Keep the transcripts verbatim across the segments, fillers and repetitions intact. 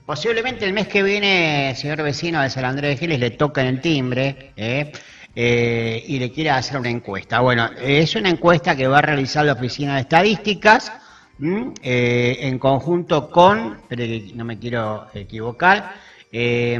Posiblemente el mes que viene, señor vecino de San Andrés de Giles, le toca en el timbre eh, eh, y le quiera hacer una encuesta. Bueno, es una encuesta que va a realizar la Oficina de Estadísticas ¿m? Eh, en conjunto con, pero no me quiero equivocar, eh,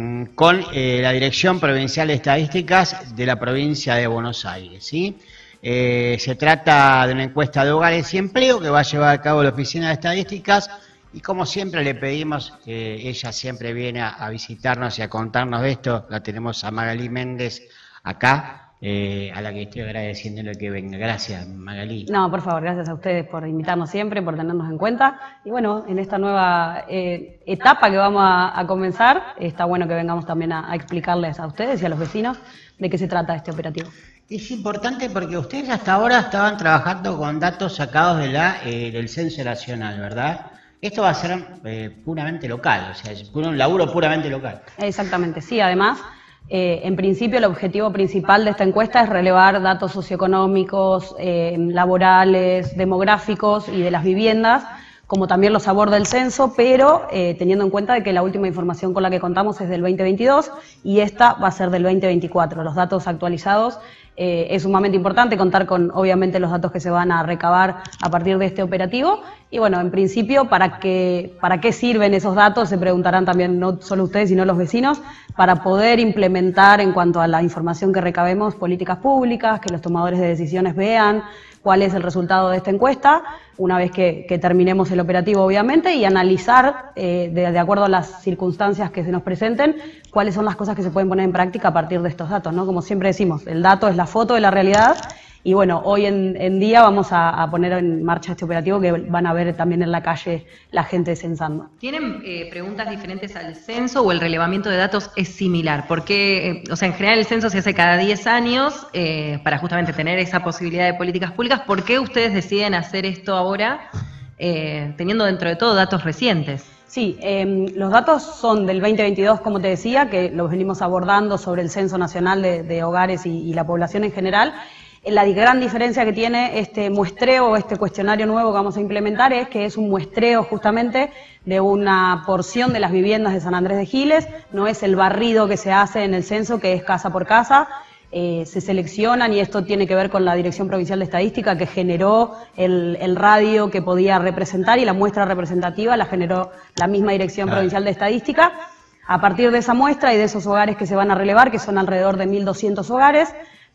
con eh, la Dirección Provincial de Estadísticas de la provincia de Buenos Aires, ¿sí? Eh, se trata de una encuesta de hogares y empleo que va a llevar a cabo la Oficina de Estadísticas. Y como siempre le pedimos, que eh, ella siempre viene a, a visitarnos y a contarnos de esto, la tenemos a Magalí Méndez acá, eh, a la que estoy agradeciéndole que venga. Gracias, Magalí. No, por favor, gracias a ustedes por invitarnos siempre, por tenernos en cuenta. Y bueno, en esta nueva eh, etapa que vamos a, a comenzar, está bueno que vengamos también a, a explicarles a ustedes y a los vecinos de qué se trata este operativo. Es importante porque ustedes hasta ahora estaban trabajando con datos sacados de la, eh, del Censo Nacional, ¿verdad? Esto va a ser eh, puramente local, o sea, es un laburo puramente local. Exactamente, sí, además, eh, en principio el objetivo principal de esta encuesta es relevar datos socioeconómicos, eh, laborales, demográficos y de las viviendas, como también los aborda el censo, pero eh, teniendo en cuenta de que la última información con la que contamos es del veinte veintidós y esta va a ser del veinte veinticuatro, los datos actualizados. Eh, es sumamente importante contar con, obviamente, los datos que se van a recabar a partir de este operativo. Y bueno, en principio, ¿para qué, para qué sirven esos datos? Se preguntarán también no solo ustedes, sino los vecinos, para poder implementar en cuanto a la información que recabemos políticas públicas, que los tomadores de decisiones vean cuál es el resultado de esta encuesta, una vez que, que terminemos el operativo, obviamente, y analizar, eh, de, de acuerdo a las circunstancias que se nos presenten, cuáles son las cosas que se pueden poner en práctica a partir de estos datos, ¿no? Como siempre decimos, el dato es la foto de la realidad, y bueno, hoy en, en día vamos a, a poner en marcha este operativo que van a ver también en la calle la gente censando. ¿Tienen eh, preguntas diferentes al censo o el relevamiento de datos es similar? Porque, eh, o sea, en general el censo se hace cada diez años eh, para justamente tener esa posibilidad de políticas públicas. ¿Por qué ustedes deciden hacer esto ahora eh, teniendo dentro de todo datos recientes? Sí, eh, los datos son del veinte veintidós, como te decía, que los venimos abordando sobre el Censo Nacional de, de Hogares y, y la población en general. La gran diferencia que tiene este muestreo, este cuestionario nuevo que vamos a implementar, es que es un muestreo justamente de una porción de las viviendas de San Andrés de Giles, no es el barrido que se hace en el censo, que es casa por casa. Eh, se seleccionan, y esto tiene que ver con la Dirección Provincial de Estadística, que generó el, el radio que podía representar, y la muestra representativa la generó la misma Dirección Claro. Provincial de Estadística. A partir de esa muestra y de esos hogares que se van a relevar, que son alrededor de mil doscientos hogares,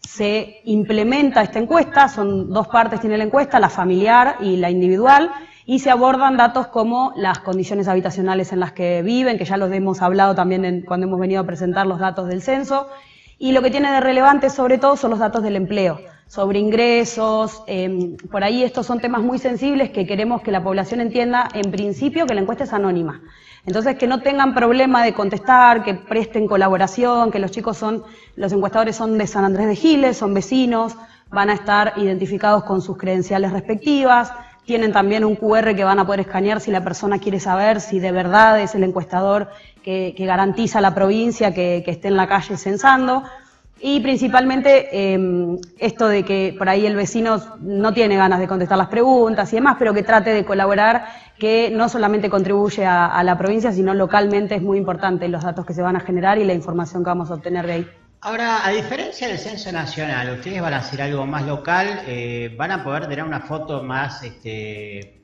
se implementa esta encuesta. Son dos partes tiene la encuesta, la familiar y la individual, y se abordan datos como las condiciones habitacionales en las que viven, que ya los hemos hablado también en, cuando hemos venido a presentar los datos del censo, y lo que tiene de relevante sobre todo son los datos del empleo, sobre ingresos. Eh, por ahí estos son temas muy sensibles que queremos que la población entienda, en principio, que la encuesta es anónima. Entonces, que no tengan problema de contestar, que presten colaboración, que los chicos son, los encuestadores son de San Andrés de Giles, son vecinos, van a estar identificados con sus credenciales respectivas, tienen también un cu erre que van a poder escanear si la persona quiere saber si de verdad es el encuestador que, que garantiza la provincia que, que esté en la calle censando. Y principalmente eh, esto de que por ahí el vecino no tiene ganas de contestar las preguntas y demás, pero que trate de colaborar, que no solamente contribuye a, a la provincia, sino localmente es muy importante los datos que se van a generar y la información que vamos a obtener de ahí. Ahora, a diferencia del Censo Nacional, ustedes van a hacer algo más local, eh, van a poder tener una foto más, este,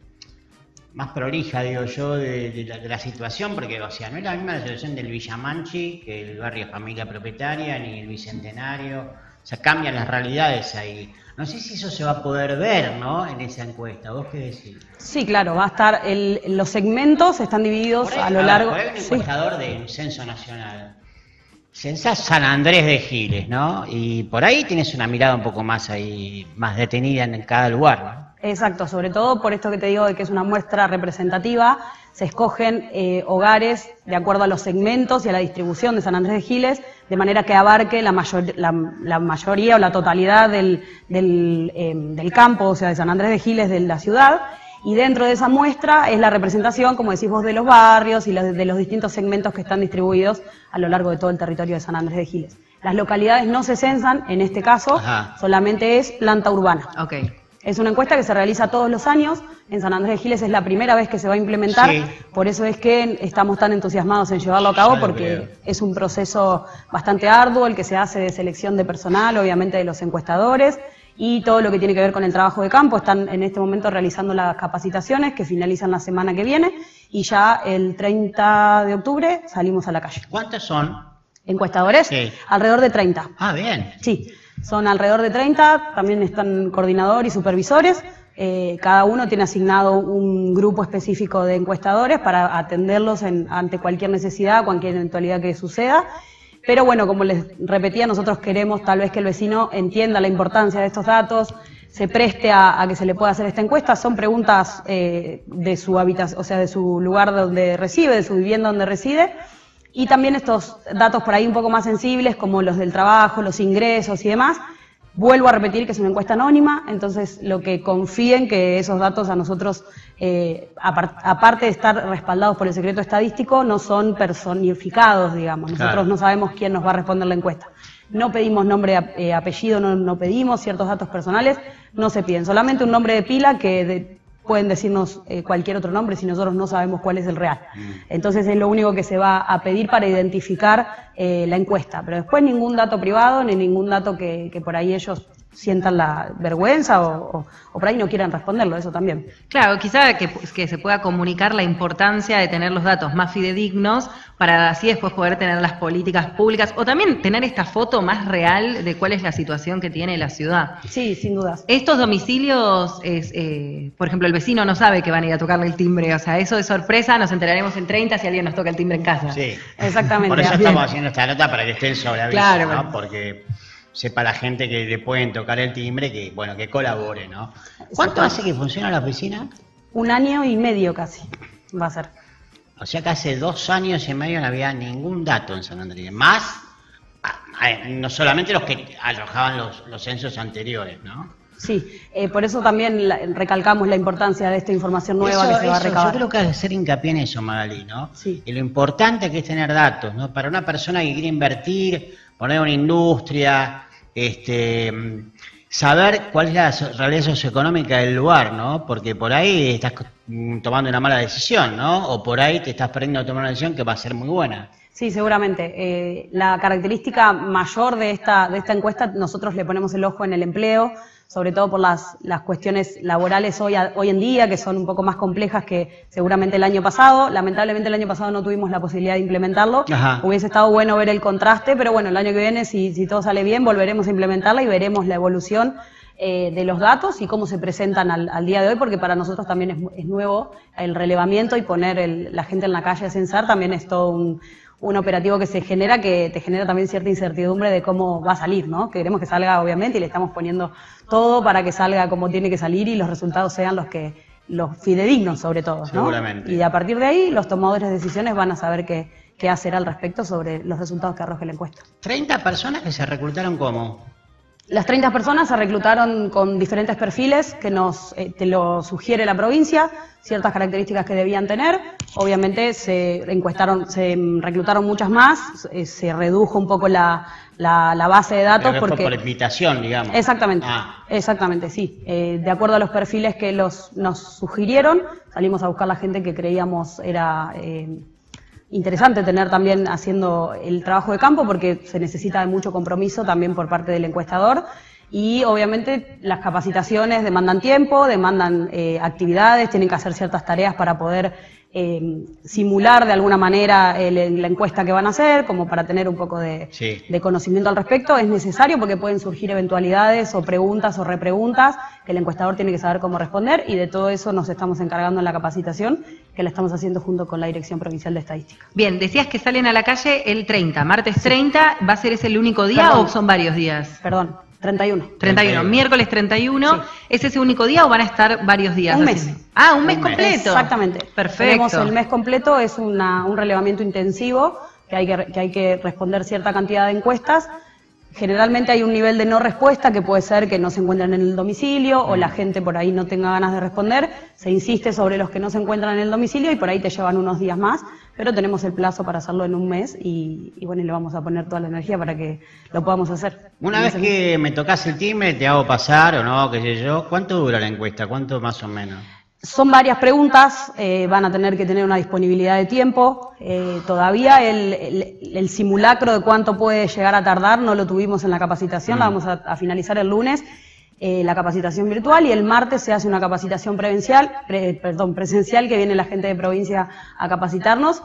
más prolija, digo yo, de, de, la, de la situación, porque, o sea, no es la misma la situación del Villamanchi que el barrio Familia Propietaria, ni el Bicentenario, o sea, cambian las realidades ahí. No sé si eso se va a poder ver, ¿no?, en esa encuesta. ¿Vos qué decís? Sí, claro, va a estar, el, los segmentos están divididos Por ahí, a lo a ver, largo... por ahí un Sí. encuestador del Censo Nacional censás San Andrés de Giles, ¿no? Y por ahí tienes una mirada un poco más ahí, más detenida en cada lugar, ¿no? Exacto, sobre todo por esto que te digo de que es una muestra representativa, se escogen eh, hogares de acuerdo a los segmentos y a la distribución de San Andrés de Giles, de manera que abarque la, mayor, la, la mayoría o la totalidad del, del, eh, del campo, o sea, de San Andrés de Giles, de la ciudad. Y dentro de esa muestra es la representación, como decís vos, de los barrios y los, de los distintos segmentos que están distribuidos a lo largo de todo el territorio de San Andrés de Giles. Las localidades no se censan, en este caso, Ajá. solamente es planta urbana. Ok. Es una encuesta que se realiza todos los años, en San Andrés de Giles es la primera vez que se va a implementar, Sí. por eso es que estamos tan entusiasmados en llevarlo a cabo, Ya lo porque creo. es un proceso bastante arduo, el que se hace de selección de personal, obviamente de los encuestadores, y todo lo que tiene que ver con el trabajo de campo. Están en este momento realizando las capacitaciones que finalizan la semana que viene, y ya el treinta de octubre salimos a la calle. ¿Cuántos son? ¿Encuestadores? Sí. Alrededor de treinta. Ah, bien. Sí, son alrededor de treinta, también están coordinador y supervisores. Eh, cada uno tiene asignado un grupo específico de encuestadores para atenderlos en, ante cualquier necesidad, cualquier eventualidad que suceda. Pero bueno, como les repetía, nosotros queremos tal vez que el vecino entienda la importancia de estos datos, se preste a, a que se le pueda hacer esta encuesta. Son preguntas eh, de su habitación, o sea, de su lugar donde reside, de su vivienda donde reside. Y también estos datos por ahí un poco más sensibles, como los del trabajo, los ingresos y demás. Vuelvo a repetir que es una encuesta anónima, entonces lo que confíen que esos datos a nosotros, eh, apart aparte de estar respaldados por el secreto estadístico, no son personificados, digamos. Nosotros Claro. no sabemos quién nos va a responder la encuesta. No pedimos nombre, eh, apellido, no, no pedimos ciertos datos personales, no se piden. Solamente un nombre de pila que de, pueden decirnos eh, cualquier otro nombre si nosotros no sabemos cuál es el real. Entonces es lo único que se va a pedir para identificar eh, la encuesta, pero después ningún dato privado ni ningún dato que, que por ahí ellos sientan la vergüenza o, o, o por ahí no quieran responderlo, eso también. Claro, quizá que, que se pueda comunicar la importancia de tener los datos más fidedignos para así después poder tener las políticas públicas o también tener esta foto más real de cuál es la situación que tiene la ciudad. Sí, sin dudas. Estos domicilios, es, eh, por ejemplo, el vecino no sabe que van a ir a tocarle el timbre, o sea, eso de sorpresa, nos enteraremos en treinta si alguien nos toca el timbre en casa. Sí. Exactamente. Por eso Bien. estamos haciendo esta nota para que estén sobre aviso, Claro, ¿no? bueno. Porque sepa la gente que le pueden tocar el timbre, que bueno, que colabore, ¿no? ¿Cuánto hace que funciona la oficina? Un año y medio casi va a ser. O sea que hace dos años y medio no había ningún dato en San Andrés. Más, ah, eh, no solamente los que arrojaban los, los censos anteriores, ¿no? Sí, eh, por eso también la- recalcamos la importancia de esta información nueva Eso- que se va a eso, recabar. yo creo que hay que hacer hincapié en eso, Magalí, ¿no? Sí. Y lo importante que es tener datos, ¿no? Para una persona que quiere invertir, poner una industria, este, mm, saber cuál es la so- realidad socioeconómica del lugar, ¿no? Porque por ahí estás co- mm, tomando una mala decisión, ¿no? O por ahí te estás perdiendo de tomar una decisión que va a ser muy buena. Sí, seguramente. Eh, la característica mayor de esta, de esta encuesta, nosotros le ponemos el ojo en el empleo, sobre todo por las, las cuestiones laborales hoy, a- hoy en día, que son un poco más complejas que seguramente el año pasado. Lamentablemente el año pasado no tuvimos la posibilidad de implementarlo. Ajá. Hubiese estado bueno ver el contraste, pero bueno, el año que viene, si, si todo sale bien, volveremos a implementarla y veremos la evolución eh, de los datos y cómo se presentan al, al día de hoy, porque para nosotros también es, es nuevo el relevamiento y poner el- la gente en la calle a censar también es todo un, un operativo que se genera, que te genera también cierta incertidumbre de cómo va a salir, ¿no? Queremos que salga, obviamente, y le estamos poniendo todo para que salga como tiene que salir y los resultados sean los que los fidedignos, sobre todo, ¿no? Seguramente. Y a partir de ahí, los tomadores de decisiones van a saber qué, qué hacer al respecto sobre los resultados que arroje la encuesta. treinta personas que se reclutaron como... Las treinta personas se reclutaron con diferentes perfiles que nos eh, te lo sugiere la provincia, ciertas características que debían tener. Obviamente se encuestaron, se mm, reclutaron muchas más, eh, se redujo un poco la, la, la base de datos Pero que fue porque por invitación, digamos. exactamente, Ah, exactamente, sí. Eh, de acuerdo a los perfiles que los nos sugirieron, salimos a buscar la gente que creíamos era eh, interesante tener también haciendo el trabajo de campo, porque se necesita de mucho compromiso también por parte del encuestador. Y obviamente las capacitaciones demandan tiempo, demandan eh, actividades, tienen que hacer ciertas tareas para poder eh, simular de alguna manera el- la encuesta que van a hacer, como para tener un poco de, Sí. de conocimiento al respecto. Es necesario porque pueden surgir eventualidades o preguntas o repreguntas que el encuestador tiene que saber cómo responder, y de todo eso nos estamos encargando en la capacitación que la estamos haciendo junto con la Dirección Provincial de Estadística. Bien, decías que salen a la calle el treinta, martes treinta, ¿va a ser ese el único día Perdón. o son varios días? Perdón, treinta y uno. treinta y uno, treinta y uno. miércoles treinta y uno, Sí. ¿es ese único día o van a estar varios días? Un haciendo? mes. Ah, un mes Un mes. completo. Exactamente. Perfecto. Tenemos el mes completo, es una- un relevamiento intensivo, que hay que, que hay que responder cierta cantidad de encuestas. Generalmente hay un nivel de no respuesta que puede ser que no se encuentran en el domicilio o la gente por ahí no tenga ganas de responder. Se insiste sobre los que no se encuentran en el domicilio y por ahí te llevan unos días más. pero tenemos el plazo para hacerlo en un mes y, y bueno, y le vamos a poner toda la energía para que lo podamos hacer. Una vez que me tocas el timbre, te hago pasar o no, qué sé yo, ¿cuánto dura la encuesta? ¿Cuánto más o menos? Son varias preguntas, eh, van a tener que tener una disponibilidad de tiempo. Eh, todavía el, el, el simulacro de cuánto puede llegar a tardar no lo tuvimos en la capacitación, mm. la vamos a, a finalizar el lunes, eh, la capacitación virtual, y el martes se hace una capacitación presencial, pre, perdón, presencial, que viene la gente de provincia a capacitarnos.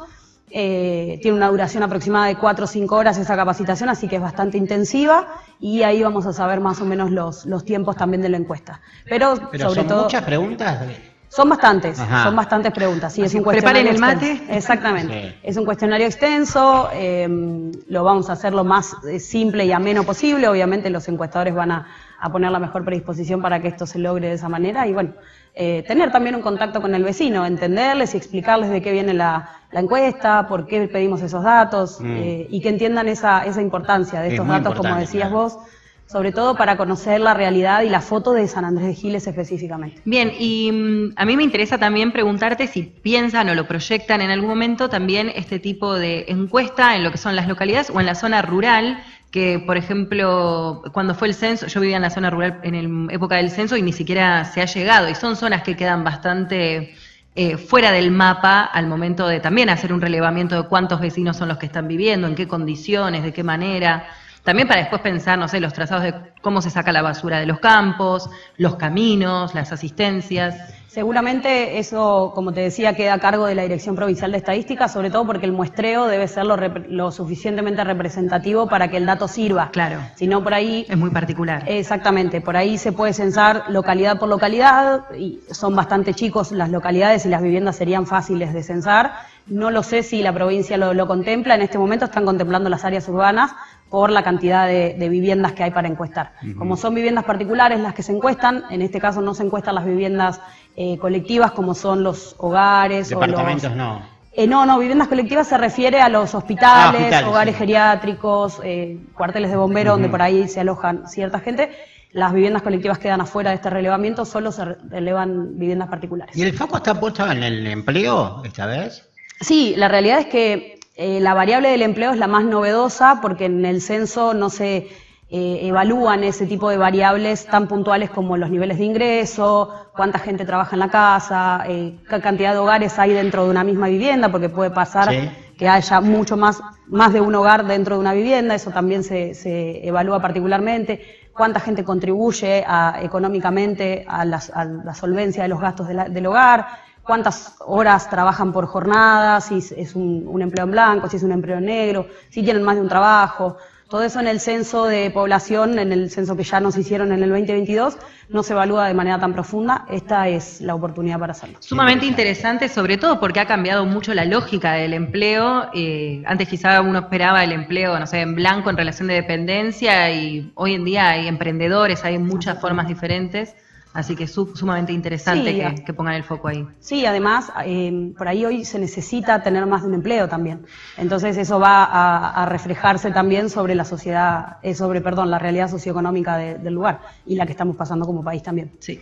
Eh, tiene una duración aproximada de cuatro o cinco horas esa capacitación, así que es bastante intensiva, y ahí vamos a saber más o menos los, los tiempos también de la encuesta. Pero, Pero sobre son todo, muchas preguntas. Son bastantes, Ajá. son bastantes preguntas. Sí, así, es un cuestionario preparen el extenso. mate. Exactamente. Sí. Es un cuestionario extenso, eh, lo vamos a hacer lo más eh, simple y ameno posible. Obviamente los encuestadores van a, a poner la mejor predisposición para que esto se logre de esa manera. Y bueno, eh, tener también un contacto con el vecino, entenderles y explicarles de qué viene la, la encuesta, por qué pedimos esos datos, mm. eh, y que entiendan esa, esa importancia de estos datos, como decías claro. vos. Sobre todo para conocer la realidad y la foto de San Andrés de Giles específicamente. Bien, y um, a mí me interesa también preguntarte si piensan o lo proyectan en algún momento también este tipo de encuesta en lo que son las localidades o en la zona rural, que por ejemplo, cuando fue el censo, yo vivía en la zona rural en la época del censo y ni siquiera se ha llegado, y son zonas que quedan bastante eh, fuera del mapa al momento de también hacer un relevamiento de cuántos vecinos son los que están viviendo, en qué condiciones, de qué manera. También para después pensar, no sé, los trazados de cómo se saca la basura de los campos, los caminos, las asistencias. Seguramente eso, como te decía, queda a cargo de la Dirección Provincial de Estadística, sobre todo porque el muestreo debe ser lo, lo suficientemente representativo para que el dato sirva. Claro. Si no, por ahí... Es muy particular. Exactamente. Por ahí se puede censar localidad por localidad, y son bastante chicos las localidades y las viviendas serían fáciles de censar. No lo sé si la provincia lo, lo contempla. En este momento están contemplando las áreas urbanas por la cantidad de, de viviendas que hay para encuestar. Uh-huh. Como son viviendas particulares las que se encuestan, en este caso no se encuestan las viviendas eh, colectivas como son los hogares. Departamentos o los, no. Eh, no, no, viviendas colectivas se refiere a los hospitales, ah, hospitales hogares sí. geriátricos, eh, cuarteles de bomberos, uh-huh. donde por ahí se alojan cierta gente. Las viviendas colectivas quedan afuera de este relevamiento, solo se relevan viviendas particulares. ¿Y el foco está puesto en el empleo esta vez? Sí, la realidad es que eh, la variable del empleo es la más novedosa porque en el censo no se eh, evalúan ese tipo de variables tan puntuales como los niveles de ingreso, cuánta gente trabaja en la casa, eh, qué cantidad de hogares hay dentro de una misma vivienda, porque puede pasar sí. que haya mucho más, más de un hogar dentro de una vivienda, eso también se, se evalúa particularmente, cuánta gente contribuye a, económicamente a la, a la solvencia de los gastos de la, del hogar, cuántas horas trabajan por jornada, si es un, un empleo en blanco, si es un empleo en negro, si tienen más de un trabajo. Todo eso en el censo de población, en el censo que ya nos hicieron en el veinte veintidós, no se evalúa de manera tan profunda. Esta es la oportunidad para hacerlo. Sumamente interesante, sobre todo porque ha cambiado mucho la lógica del empleo. Eh, antes quizá uno esperaba el empleo, no sé, en blanco en relación de dependencia, y hoy en día hay emprendedores, hay muchas formas diferentes. Así que es sumamente interesante sí, que, que pongan el foco ahí. Sí, además, eh, por ahí hoy se necesita tener más de un empleo también. Entonces eso va a, a reflejarse también sobre la sociedad, eh, sobre, perdón, la realidad socioeconómica de, del lugar y la que estamos pasando como país también. Sí.